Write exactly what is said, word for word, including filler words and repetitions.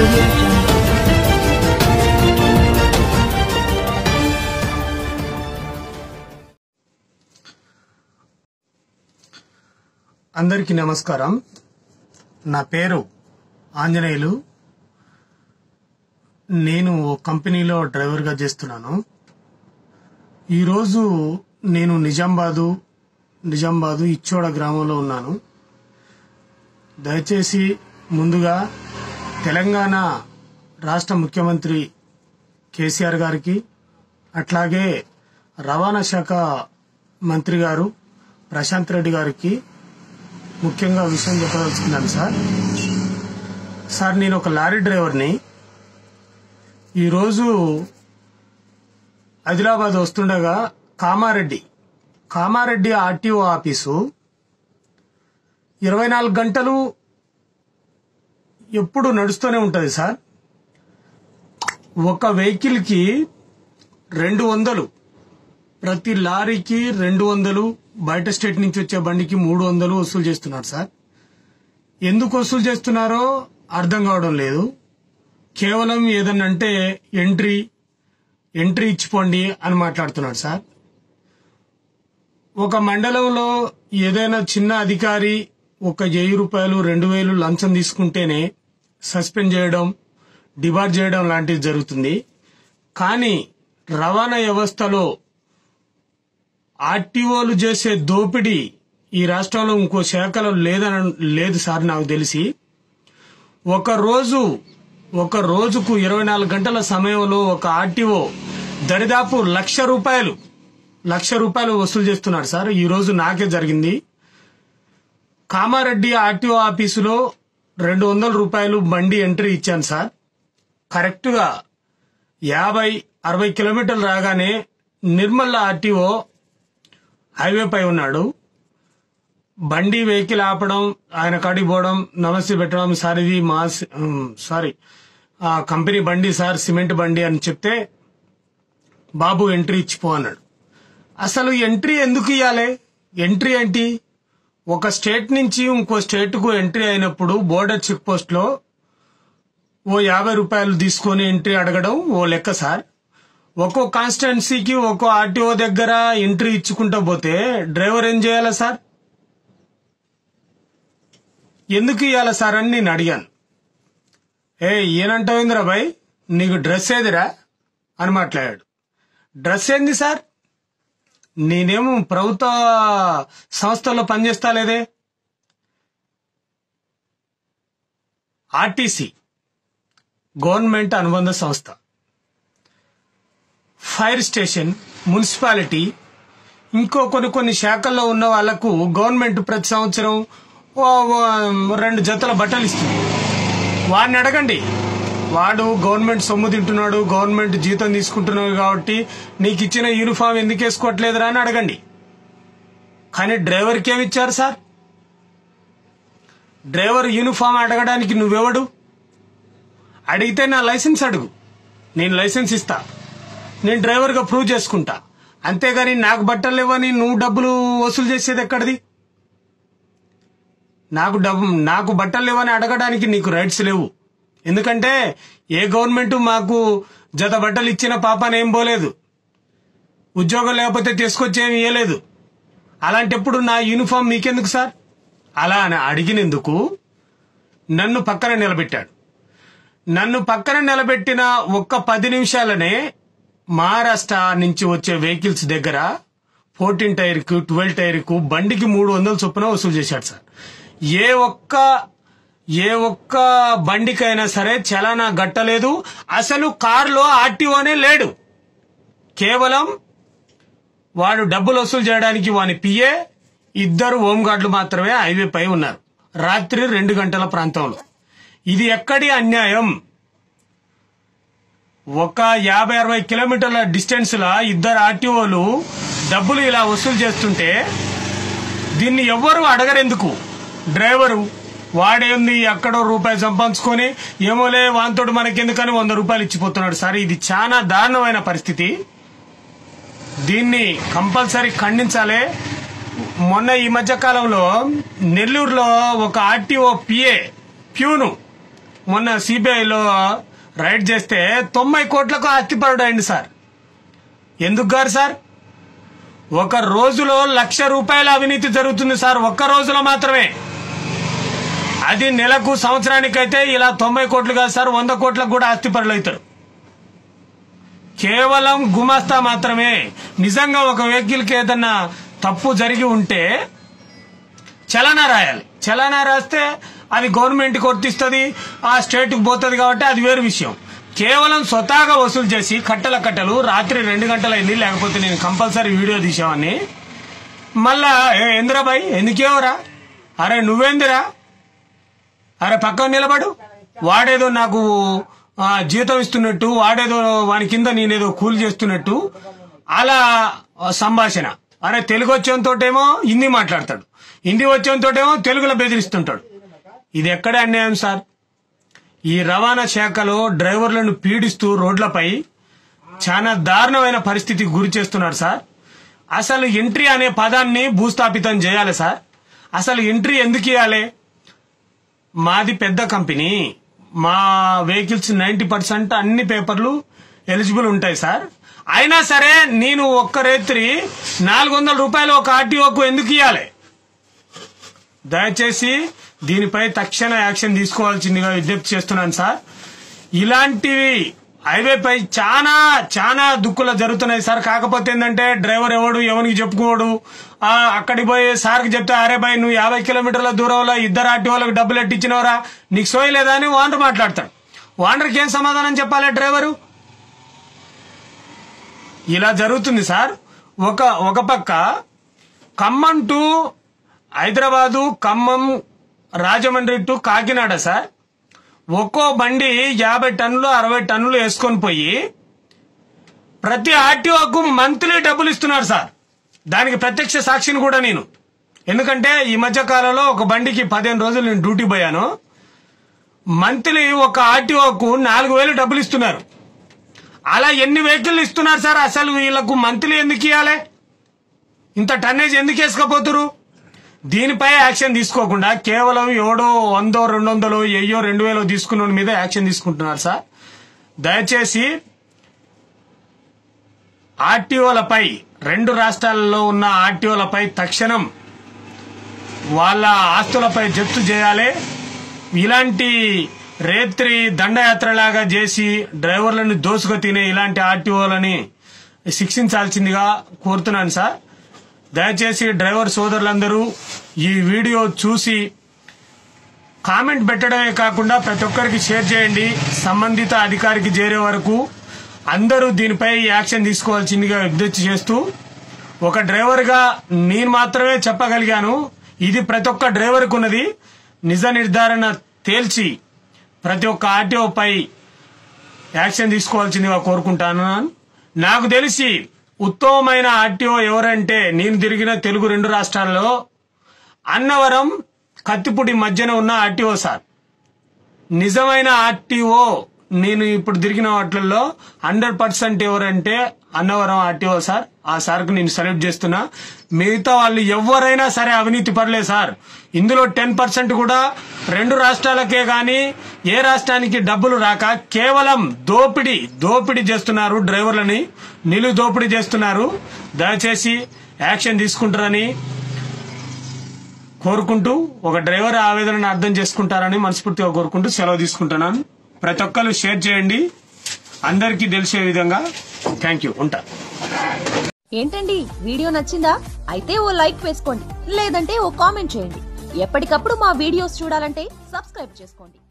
audio jungle. అందరికీ నమస్కారం. నా పేరు ఆంజనేయులు. నేను ఓ కంపెనీలో డ్రైవర్గా చేస్తున్నాను. ఈరోజు నేను నిజామాబాదు నిజామాబాదు ఇచ్చోడ గ్రామంలో ఉన్నాను. దయచేసి ముందుగా తెలంగాణ రాష్ట్ర ముఖ్యమంత్రి కేసీఆర్ గారికి, అట్లాగే రవాణా శాఖ మంత్రి గారు ప్రశాంత్ రెడ్డి గారికి ముఖ్యంగా విషయం చెప్పదలుచుకున్నాను. సార్ సార్ నేను ఒక లారీ డ్రైవర్ని. ఈరోజు ఆదిలాబాద్ వస్తుండగా కామారెడ్డి కామారెడ్డి ఆర్టీఓ ఆఫీసు ఇరవై నాలుగు గంటలు ఎప్పుడు నడుస్తూనే ఉంటుంది సార్. ఒక వెహికల్కి రెండు వందలు ప్రతి లారీకి రెండు వందలు, బయట స్టేట్ నుంచి వచ్చే బండికి మూడు వందలు వసూలు చేస్తున్నారు సార్. ఎందుకు వసూలు చేస్తున్నారో అర్థం కావడం లేదు. కేవలం ఏదన్నంటే ఎంట్రీ ఎంట్రీ ఇచ్చిపోండి అని మాట్లాడుతున్నాడు సార్. ఒక మండలంలో ఏదైనా చిన్న అధికారి ఒక వెయ్యి రూపాయలు రెండు వేలు లంచం తీసుకుంటేనే సస్పెండ్ చేయడం, డిబార్ చేయడం లాంటిది జరుగుతుంది. కానీ రవాణా వ్యవస్థలో ఆర్టీఓలు చేసే దోపిడీ ఈ రాష్ట్రంలో ఇంకో శాఖలో లేదని లేదు సార్. నాకు తెలిసి ఒక రోజు ఒక రోజుకు ఇరవై నాలుగు గంటల సమయంలో ఒక ఆర్టీఓ దరిదాపు లక్ష రూపాయలు లక్ష రూపాయలు వసూలు చేస్తున్నాడు సార్. ఈ రోజు నాకే జరిగింది. కామారెడ్డి ఆర్టీఓ ఆఫీసులో రెండు వందల రూపాయలు బండి ఎంట్రీ ఇచ్చాను సార్. కరెక్ట్ గా యాభై అరవై కిలోమీటర్లు రాగానే నిర్మల్ ఆర్టీఓ హైవే పై ఉన్నాడు. బండి వెహికల్ ఆపడం, ఆయన కాడికి పోవడం, నమస్తే పెట్టడం, సార్ ఇది మా సారీ ఆ కంపెనీ బండి సార్, సిమెంట్ బండి అని చెప్తే బాబు ఎంట్రీ ఇచ్చిపో అన్నాడు. అసలు ఎంట్రీ ఎందుకు ఇవ్వాలి? ఎంట్రీ ఏంటి? ఒక స్టేట్ నుంచి ఇంకో స్టేట్ కు ఎంట్రీ అయినప్పుడు బోర్డర్ చెక్ పోస్ట్ లో ఓ యాభై రూపాయలు తీసుకొని ఎంట్రీ అడగడం ఓ లెక్క సార్. ఒక్కో కాన్స్టిట్యున్సీకి ఒక్కో ఆర్టీఓ దగ్గర ఎంట్రీ ఇచ్చుకుంటూ పోతే డ్రైవర్ ఏం చేయాలా సార్? ఎందుకు ఇవ్వాలా సార్ అని నేను అడిగాను. ఏ ఏనంటావుందిరా బాయ్, నీకు డ్రెస్ ఏదిరా అని మాట్లాడాడు. డ్రెస్ ఏంది సార్? నేనేమో ప్రభుత్వ సంస్థల్లో పనిచేస్తా లేదే. ఆర్టీసీ గవర్నమెంట్ అనుబంధ సంస్థ, ఫైర్ స్టేషన్, మున్సిపాలిటీ, ఇంకో కొన్ని కొన్ని శాఖల్లో ఉన్న వాళ్లకు గవర్నమెంట్ ప్రతి సంవత్సరం రెండు జతల బట్టలు ఇస్తుంది. వాడిని అడగండి. వాడు గవర్నమెంట్ సొమ్ము తింటున్నాడు, గవర్నమెంట్ జీతం తీసుకుంటున్నాడు కాబట్టి నీకు ఇచ్చిన యూనిఫామ్ ఎందుకు వేసుకోవట్లేదురా అని అడగండి. కానీ డ్రైవర్కి ఏమి ఇచ్చారు సార్? డ్రైవర్ యూనిఫామ్ అడగడానికి నువ్వెవడు? అడిగితే నా లైసెన్స్ అడుగు, నేను లైసెన్స్ ఇస్తా, నేను డ్రైవర్గా ప్రూవ్ చేసుకుంటా. అంతేగాని నాకు బట్టలు ఇవ్వని నువ్వు డబ్బులు వసూలు చేసేది ఎక్కడిది? నాకు డబ్బు నాకు బట్టలు ఇవ్వని అడగడానికి నీకు రైట్స్ లేవు. ఎందుకంటే ఏ గవర్నమెంట్ మాకు జత బట్టలు ఇచ్చిన పాపాన ఏం పోలేదు, ఉద్యోగం లేకపోతే తీసుకొచ్చి ఏమి ఇవ్వలేదు. అలాంటప్పుడు నా యూనిఫామ్ మీకెందుకు సార్? అలా అని అడిగినందుకు నన్ను పక్కన నిలబెట్టాడు. నన్ను పక్కన నిలబెట్టిన ఒక్క పది నిమిషాలనే మహారాష్ట్ర నుంచి వచ్చే వెహికల్స్ దగ్గర ఫోర్టీన్ టైర్ కు ట్వెల్వ్ టైర్ కు బండికి మూడు వందల చొప్పున వసూలు చేశాడు సార్. ఏ ఒక్క ఏ ఒక్క బండికైనా సరే చలానా గట్టలేదు. అసలు కారులో ఆర్టీఓనే లేడు. కేవలం వాడు డబ్బులు వసూలు చేయడానికి వాని పిఏ, ఇద్దరు హోంగార్డులు మాత్రమే హైవే పై ఉన్నారు రాత్రి రెండు గంటల ప్రాంతంలో. ఇది ఎక్కడి అన్యాయం? ఒక యాభై అరవై కిలోమీటర్ల డిస్టెన్స్ లా ఇద్దరు ఆర్టీఓలు డబ్బులు ఇలా వసూలు చేస్తుంటే దీన్ని ఎవ్వరూ అడగరెందుకు? డ్రైవరు వాడేంది ఎక్కడో రూపాయి సంపాదించుకొని ఏమోలే వాంతోడు మనకెందుకని వంద రూపాయలు ఇచ్చిపోతున్నాడు సార్. ఇది చాలా దారుణమైన పరిస్థితి. దీన్ని కంపల్సరీ ఖండించాలి. మొన్న ఈ మధ్య కాలంలో నెల్లూరులో ఒక ఆర్టీఓ పిఏ ప్యూను మొన్న సిబిఐలో రైడ్ చేస్తే తొంభై కోట్లకు ఆస్తిపరుడు అయింది సార్. ఎందుకు గారు సార్? ఒక రోజులో లక్ష రూపాయల అవినీతి జరుగుతుంది సార్, ఒక్క రోజులో మాత్రమే. అది నెలకు సంవత్సరానికైతే ఇలా తొంభై కోట్లు కాదు సార్, వంద కోట్లకు కూడా ఆస్తిపరులు అవుతారు. కేవలం గుమాస్తా మాత్రమే. నిజంగా ఒక వెహికల్కి ఏదన్నా తప్పు జరిగి ఉంటే చలానా రాయాలి. చలానా రాస్తే అది గవర్నమెంట్కి వర్తిస్తుంది, ఆ స్టేట్కి పోతుంది కాబట్టి అది వేరు విషయం. కేవలం స్వతహాగా వసూలు చేసి కట్టల కట్టలు రాత్రి రెండు గంటలైంది, లేకపోతే నేను కంపల్సరీ వీడియో తీసామని మళ్ళా ఏ ఇంద్రాబాయ్ ఎందుకేవరా, అరే నువ్వేందిరా, అరే పక్కన నిలబడు, వాడేదో నాకు జీతం ఇస్తున్నట్టు, వాడేదో వాని కింద నేనేదో కూలి చేస్తున్నట్టు అలా సంభాషణ. అరే తెలుగు వచ్చేతోటేమో హిందీ మాట్లాడతాడు, హిందీ వచ్చేతోటేమో తెలుగులో బెదిరిస్తుంటాడు. ఇది ఎక్కడ అన్యాయం సార్? ఈ రవాణా శాఖలో డ్రైవర్లను పీడిస్తూ రోడ్లపై చాలా దారుణమైన పరిస్థితికి గురి చేస్తున్నారు సార్. అసలు ఎంట్రీ అనే పదాన్ని భూస్థాపితం చేయాలి సార్. అసలు ఎంట్రీ ఎందుకు ఇవ్వాలి? మాది పెద్ద కంపెనీ, మా వెహికల్స్ నైన్టీ పర్సెంట్ అన్ని పేపర్లు ఎలిజిబుల్ ఉంటాయి సార్. అయినా సరే నేను ఒక్క రేత్రి నాలుగు వందల రూపాయలు ఒక ఆర్టీఓకు ఎందుకు ఇవ్వాలి? దయచేసి దీనిపై తక్షణ యాక్షన్ తీసుకోవాల్సిందిగా విజ్ఞప్తి చేస్తున్నాను సార్. ఇలాంటివి హైవేపై చాలా చాలా దుక్కులు జరుగుతున్నాయి సార్. కాకపోతే ఏంటంటే డ్రైవర్ ఎవడు ఎవరికి చెప్పుకోడు, అక్కడికి పోయి సార్కి చెప్తే అరే బాయ్ నువ్వు యాభై కిలోమీటర్ల దూరంలో ఇద్దరు ఆర్టీఓలకు డబ్బులు ఎట్టిచ్చినవరా, నీకు సోయలేదా అని ఓనర్ మాట్లాడతాడు. ఓనర్కి ఏం సమాధానం చెప్పాలి డ్రైవరు? ఇలా జరుగుతుంది సార్. ఒక ఒక పక్క Khammam to Hyderabad, Khammam Rajahmundry to Kakinada sir, ఒక్కో బండి యాభై టన్నులు అరవై టన్నులు వేసుకొని పోయి ప్రతి ఆర్టీఓకు మంత్లీ డబ్బులు ఇస్తున్నారు సార్. దానికి ప్రత్యక్ష సాక్షిని కూడా నేను. ఎందుకంటే ఈ మధ్య కాలంలో ఒక బండికి పదిహేను రోజులు నేను డ్యూటీ పోయాను. మంత్లీ ఒక ఆర్టీఓకు నాలుగు వేలు డబ్బులు ఇస్తున్నారు. అలా ఎన్ని వెహికల్ ఇస్తున్నారు సార్? అసలు వీళ్లకు మంత్లీ ఎందుకు ఇవ్వాలి? ఇంత టన్నేజ్ ఎందుకు వేసుకపోతురు? దీనిపై యాక్షన్ తీసుకోకుండా కేవలం ఎవడో వందో రెండు వందలు ఎయ్యో రెండు వేలో తీసుకున్న మీద యాక్షన్ తీసుకుంటున్నారు సార్. దయచేసి ఆర్టీఓలపై, రెండు రాష్ట్రాలలో ఉన్న ఆర్టీఓలపై తక్షణం వాళ్ళ ఆస్తులపై జప్తు చేయాలి. ఇలాంటి రేత్రి దండయాత్రలాగా చేసి డ్రైవర్లను దోసుకు తినే ఇలాంటి ఆర్టీఓలని శిక్షించాల్సిందిగా కోరుతున్నాను సార్. దయచేసి డ్రైవర్ సోదరులందరూ ఈ వీడియో చూసి కామెంట్ పెట్టడమే కాకుండా ప్రతి ఒక్కరికి షేర్ చేయండి. సంబంధిత అధికారికి చేరే వరకు అందరూ దీనిపై యాక్షన్ తీసుకోవాల్సిందిగా విజ్ఞప్తి చేస్తూ, ఒక డ్రైవర్గా నేను మాత్రమే చెప్పగలిగాను. ఇది ప్రతి ఒక్క డ్రైవర్కు ఉన్నది. నిజ నిర్ధారణ తేల్చి ప్రతి ఒక్క ఆర్టీఓపై యాక్షన్ తీసుకోవాల్సిందిగా కోరుకుంటాను. నాకు తెలిసి ఉత్తమమైన ఆర్టీఓ ఎవరంటే నేను తిరిగిన తెలుగు రెండు రాష్ట్రాల్లో అన్నవరం, కత్తిపూడి మధ్యన ఉన్న ఆర్టీఓ సార్. నిజమైన ఆర్టీఓ నేను ఇప్పుడు తిరిగిన వాటిల్లో హండ్రెడ్ పర్సెంట్ ఎవరంటే అన్నవరం ఆర్టీఓ సార్. ఆ సార్కు నేను సెలెక్ట్ చేస్తున్నా. మిగతా వాళ్ళు ఎవరైనా సరే అవినీతి పర్లే సార్. ఇందులో టెన్ పర్సెంట్ కూడా రెండు రాష్ట్రాలకే గాని ఏ రాష్ట్రానికి డబ్బులు రాక కేవలం దోపిడీ దోపిడీ చేస్తున్నారు, డ్రైవర్లని నిలు దోపిడీ చేస్తున్నారు. దయచేసి యాక్షన్ తీసుకుంటారని కోరుకుంటూ, ఒక డ్రైవర్ ఆవేదనను అర్థం చేసుకుంటారని మనస్ఫూర్తిగా కోరుకుంటూ సెలవు తీసుకుంటున్నాను. ప్రతి ఒక్కరు షేర్ చేయండి అందరికీ తెలిసే విధంగా. Thank you. ఉంటా. ఏంటండి వీడియో నచ్చిందా? అయితే ఓ లైక్ వేసుకోండి, లేదంటే ఓ కామెంట్ చేయండి. ఎప్పటికప్పుడు మా వీడియోస్ చూడాలంటే సబ్స్క్రైబ్ చేసుకోండి.